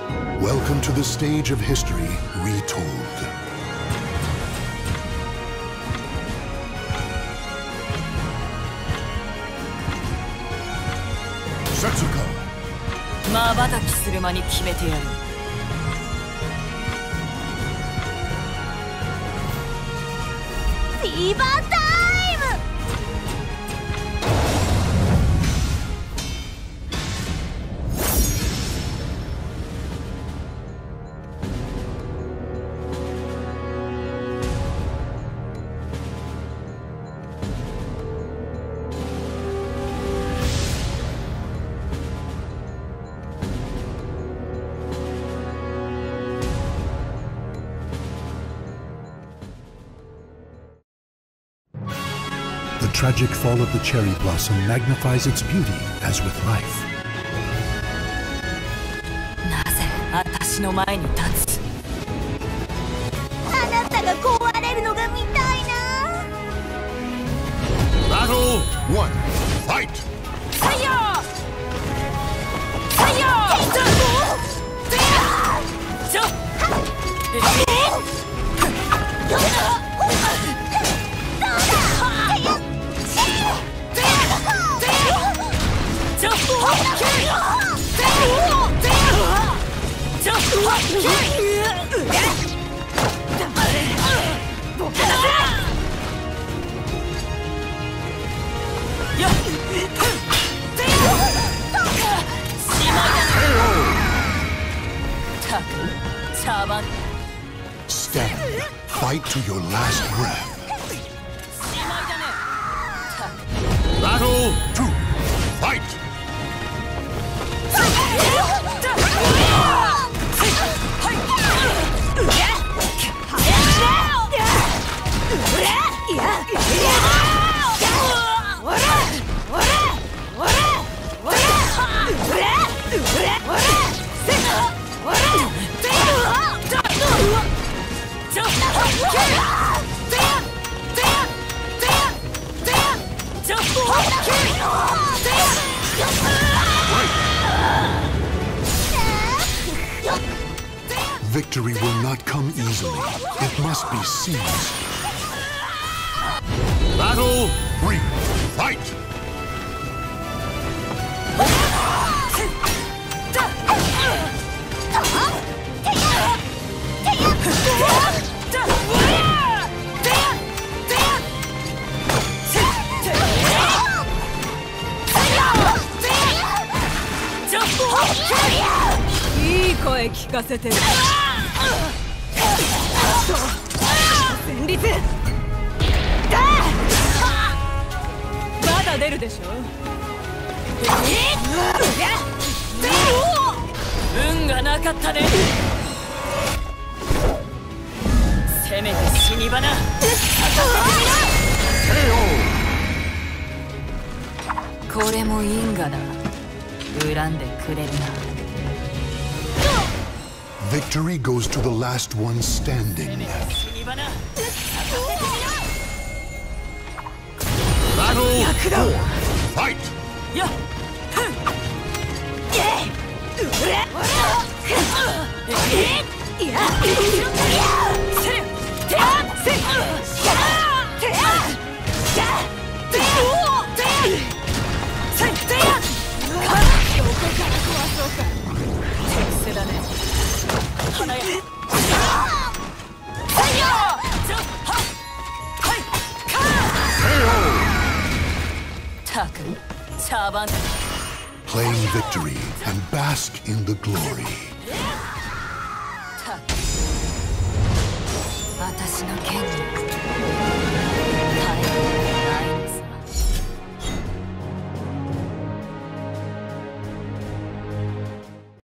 Welcome to the stage of history retold. Setsuko. 瞬きする間に決めてやる。 フィーバータイム。 The tragic fall of the cherry blossom magnifies its beauty as with life. なぜ私の前に立つ？ あなたが壊れるのが見たいな。 Battle 1. Fight! 採用！採用！ Stand. Fight to your last breath. Battle 2. Fight! Victory will not come easily. It must be seized. Battle 3. Fight! いい声聞かせてる。戦慄。まだ出るでしょ。運がなかったね。せめて死に花。これも因果だ。恨んでくれるな。 Victory goes to the last one standing. Battle 4. Fight! Claim victory and bask in the glory. 私の剣に